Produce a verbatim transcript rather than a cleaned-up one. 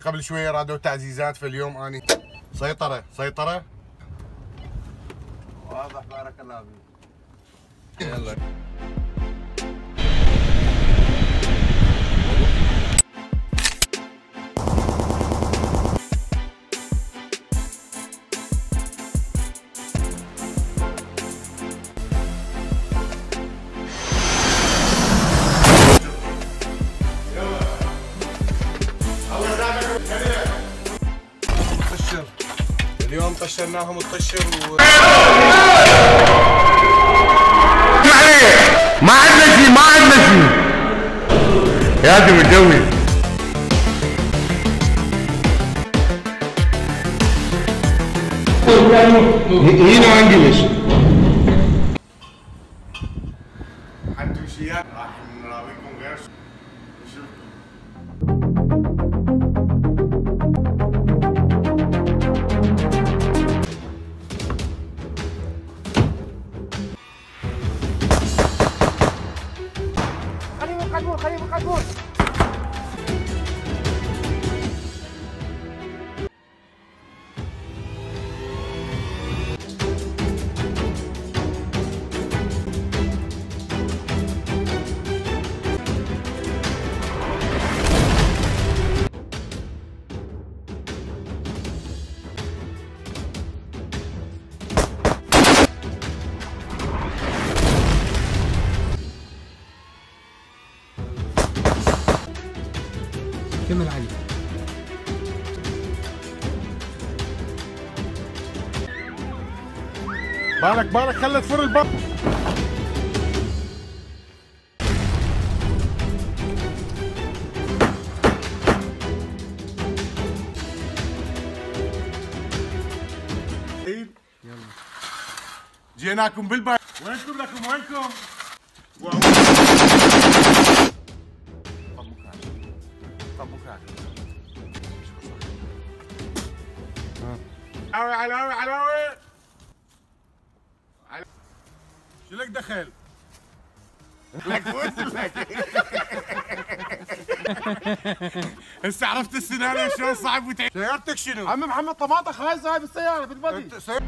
قبل شويه رادوا تعزيزات، في اليوم اني سيطره سيطره. واضح بارك الله فيك. يلا اليوم طشرناهم الطشر و ما عندنا شيء ما عندنا شيء يا اخي متجوز. هنا انجلش حنتوشيات راح نراويكم غير شو. خليهم خليهم يقدمون. كمل علي. بالك بالك خلي تفر الباب. يلا جيناكم بالبيت. وينكم لكم وينكم؟ علاوي علاوي علاوي شو لك دخل؟ لك فوت لك هسه عرفت السيناريو شلون صعب وتعب. سيارتك شنو؟ عم محمد طماطه خايسه هاي بالسياره بالبدي.